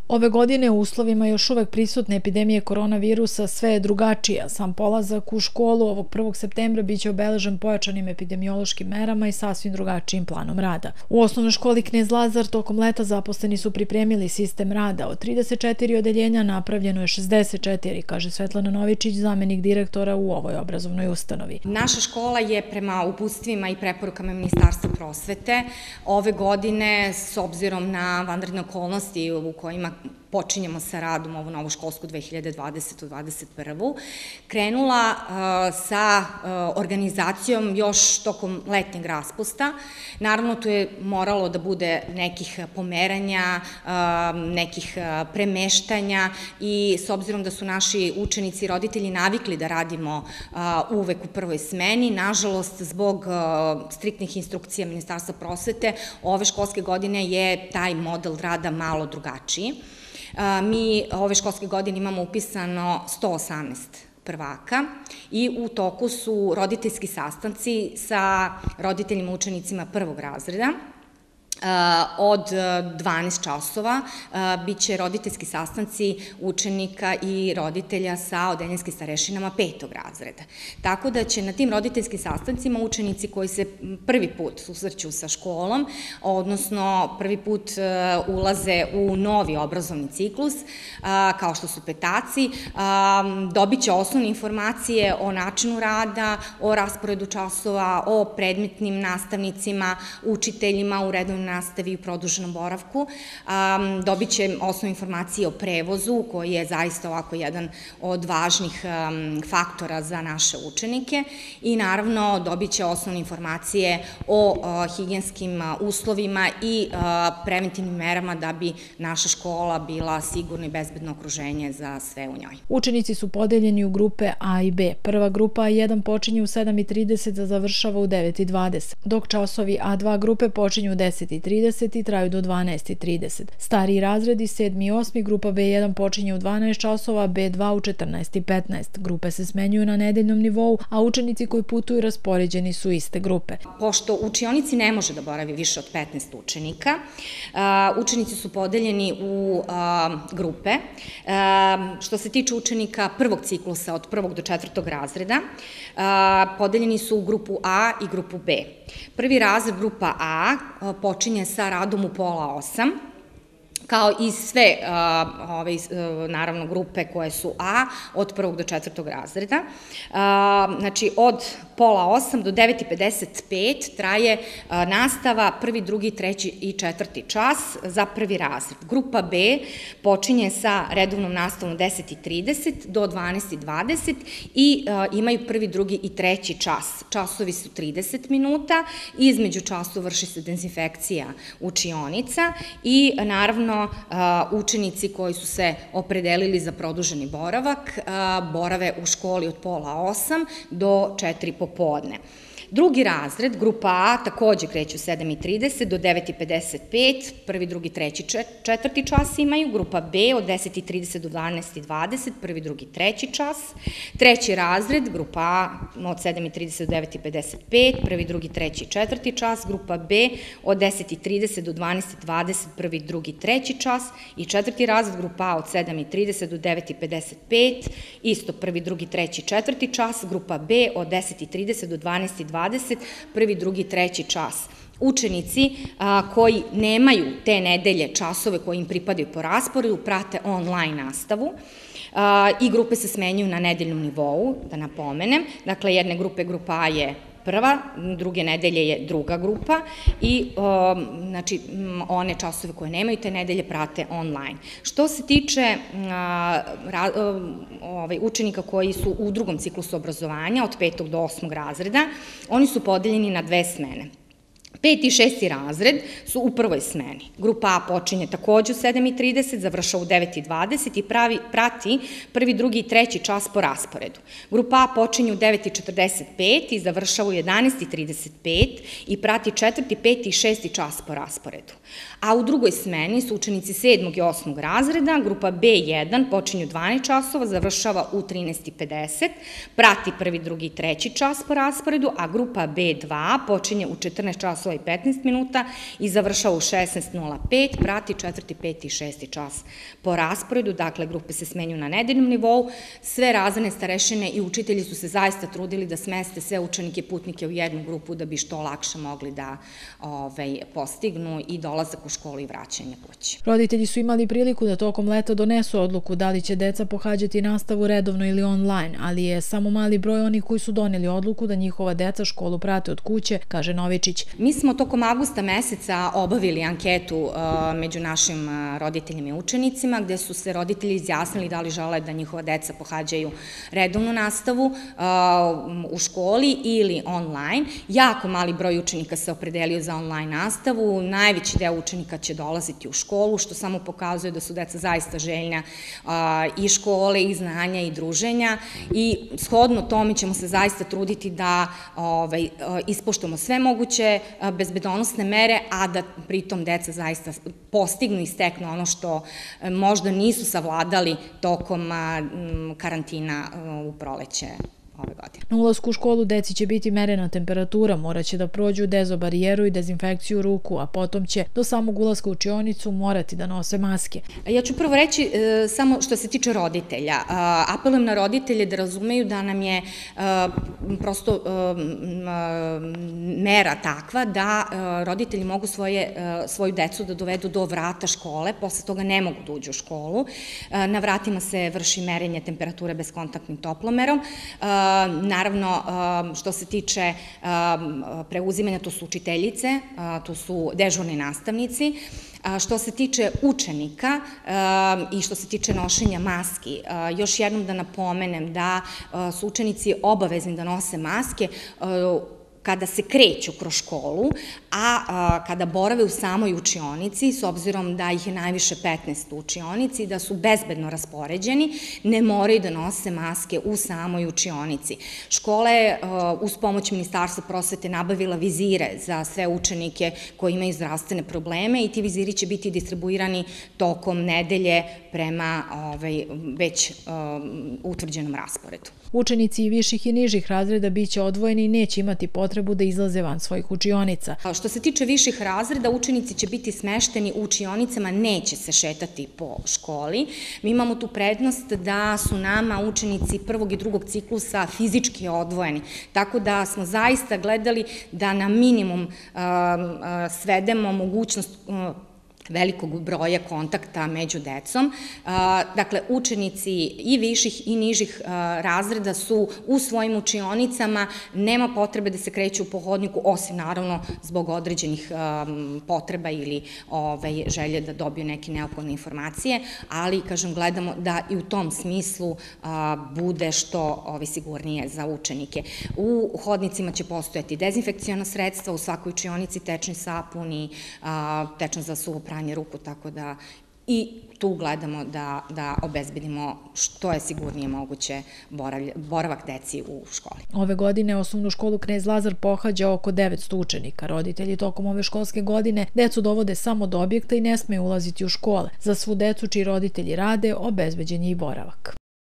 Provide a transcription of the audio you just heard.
Ove godine u uslovima još uvek prisutne epidemije koronavirusa sve je drugačije. Sam polazak u školu ovog 1. septembra biće obeležen pojačanim epidemiološkim merama i sasvim drugačijim planom rada. U osnovnoj školi Knez Lazar tokom leta zaposleni su pripremili sistem rada. Od 34 odeljenja napravljeno je 64, kaže Svetlana Novičić, zamenik direktora u ovoj obrazovnoj ustanovi. Naša škola je prema uputstvima i preporukama Ministarstva prosvete ove godine, s obzirom na vanredne okolnosti u kojima počinjemo sa radom ovu novu školsku 2020-2021. krenula sa organizacijom još tokom letnjeg raspusta. Naravno, tu je moralo da bude nekih pomeranja, nekih premeštanja i s obzirom da su naši učenici i roditelji navikli da radimo uvek u prvoj smeni, nažalost, zbog striktnih instrukcija Ministarstva prosvete, ove školske godine je taj model rada malo drugačiji. Mi ove školske godine imamo upisano 118 prvaka i u toku su roditeljski sastanci sa roditeljima učenicima prvog razreda. Od 12 časova biće roditeljski sastanci učenika i roditelja sa odeljenjskim starešinama 5. razreda. Tako da će na tim roditeljskim sastancima učenici koji se prvi put susreću sa školom, odnosno prvi put ulaze u novi obrazovni ciklus, kao što su petaci, dobit će osnovne informacije o načinu rada, o rasporedu časova, o predmetnim nastavnicima, učiteljima u redovnom nastavi i produženom boravku. Dobit će osnovne informacije o prevozu, koji je zaista ovako jedan od važnih faktora za naše učenike i naravno dobit će osnovne informacije o higijenskim uslovima i preventivnim merama da bi naša škola bila sigurno i bezbedno okruženje za sve u njoj. Učenici su podeljeni u grupe A i B. Prva grupa A1 počinje u 7:30, a završava u 9:20, dok časovi A2 grupe počinju u 10:30 i traju do 12:30. Stariji razredi 7. i 8. grupa B1 počinje u 12 časova, B2 u 14:15. Grupe se smenjuju na nedeljnom nivou, a učenici koji putuju raspoređeni su iste grupe. Pošto u učionici ne može da boravi više od 15 učenika, učenici su podeljeni u grupe. Što se tiče učenika prvog ciklusa od 1. do 4. razreda, podeljeni su u grupu A i grupu B. Prvi razred, grupa A, počinje sa radom u 7:30, kao i sve, naravno, grupe koje su A od 1. do 4. razreda. Znači, od 7:30 do 9:55 traje nastava 1., 2., 3. i 4. čas za prvi razred. Grupa B počinje sa redovnom nastavom 10:30 do 12:20 i imaju 1., 2. i 3. čas. Časovi su 30 minuta, između času vrši se dezinfekcija učionica i naravno učenici koji su se opredelili za produženi boravak borave u školi od 7:30 do 4 popodne. Drugi razred, grupa A, takođe kreću 7:30 do 9:55, 1., 2., 3. 4. čas imaju, grupa B od 10:30 do 12:20, 1., 2., 3. čas. Treći razred, grupa A od 7:30 do 9:55, 1., 2., 3. 4. čas, grupa B od 10:30 do 12:20, 1., 2., 3. čas i četvrti razred, grupa A od 7:30 do 9:55, isto 1., 2., 3. 4. čas, grupa B od 10:30 do 12:20, 1., 2., 3. čas. Učenici koji nemaju te nedelje časove koji im pripadaju po rasporedu prate online nastavu i grupe se smenjuju na nedeljnom nivou, da napomenem. Dakle, jedne grupe, grupa A je prva, druge nedelje je druga grupa i znači one časove koje nemaju te nedelje prate online. Što se tiče učenika koji su u drugom ciklusu obrazovanja od 5. do 8. razreda, oni su podeljeni na 2 smene. 5. i 6. razred su u prvoj smeni. Grupa A počinje takođe u 7:30, završava u 9:20 i prati 1., 2. i 3. čas po rasporedu. Grupa A počinje u 9:45 i završava u 11:35 i prati 4., 5. i 6. čas po rasporedu. A u drugoj smeni su učenici 7. i 8. razreda, grupa B1 počinje u 12 časova, završava u 13:50, prati 1., 2. i 3. čas po rasporedu, a grupa B2 počinje u 14 časova časova i 15 minuta i završava u 16:05, prati 4., 5. i 6. čas po rasporedu, dakle grupe se smenjuju na nedeljnom nivou, sve razredne starešine i učitelji su se zaista trudili da smeste sve učenike i putnike u jednu grupu da bi što lakše mogli da postignu i dolazak u školu i vraćanje kući. Roditelji su imali priliku da tokom leta donesu odluku da li će deca pohađati nastavu redovno ili online, ali je samo mali broj onih koji su doneli odluku da njihova deca školu prate od kuće, kaže Novičić. Mi smo tokom avgusta meseca obavili anketu među našim roditeljima i učenicima, gde su se roditelji izjasnili da li žele da njihova deca pohađaju redovnu nastavu u školi ili online. Jako mali broj učenika se opredelio za online nastavu, najveći deo učenika će dolaziti u školu, što samo pokazuje da su deca zaista željna i škole, i znanja, i druženja, i shodno tome ćemo se zaista truditi da ispoštujemo sve moguće bezbedonosne mere, a da pritom deca zaista postignu i steknu ono što možda nisu savladali tokom karantina u proleće ove godine. Na ulasku u školu deci će biti merena temperatura, moraće da prođu dezobarijeru i dezinfekciju ruku, a potom će do samog ulaska u učionicu morati da nose maske. Ja ću prvo reći samo što se tiče roditelja. Apelujem na roditelje da razumeju da nam je prosto mera takva da roditelji mogu svoju decu da dovedu do vrata škole, posle toga ne mogu da uđu u školu. Na vratima se vrši merenje temperature bezkontaktnim toplomerom. Naravno, što se tiče preuzimanja, to su učiteljice, to su dežurni nastavnici. Što se tiče učenika i što se tiče nošenja maski, još jednom da napomenem da su učenici obavezni da nose maske kada se kreću kroz školu, a kada borave u samoj učionici, s obzirom da ih je najviše 15 u učionici, da su bezbedno raspoređeni, ne moraju da nose maske u samoj učionici. Škola je uz pomoć Ministarstva prosvete nabavila vizire za sve učenike koji imaju zdravstvene probleme i ti viziri će biti distribuirani tokom nedelje prema već utvrđenom rasporedu. Učenici i viših i nižih razreda biće odvojeni i neće imati potrebu da izlaze van svojih učionica. Što se tiče viših razreda, učenici će biti smešteni u učionicama, neće se šetati po školi. Mi imamo tu prednost da su nama učenici prvog i drugog ciklusa fizički odvojeni, tako da smo zaista gledali da na minimum svedemo mogućnost velikog broja kontakta među decom. Dakle, učenici i viših i nižih razreda su u svojim učionicama, nema potrebe da se kreću po hodniku, osim naravno zbog određenih potreba ili želje da dobiju neke neophodne informacije, ali, kažem, gledamo da i u tom smislu bude što sigurnije za učenike. U hodnicima će postojati dezinfekciona sredstva, u svakoj učionici tečni sapun i tečan za suvo pranje ruku, tako da i tu gledamo da obezbedimo što je sigurnije moguće boravak deci u školi. Ove godine osnovnu školu Knez Lazar pohađa oko 900 učenika. Roditelji tokom ove školske godine decu dovode samo do objekta i ne smeju ulaziti u škole. Za svu decu čiji roditelji rade obezbeđen je i boravak.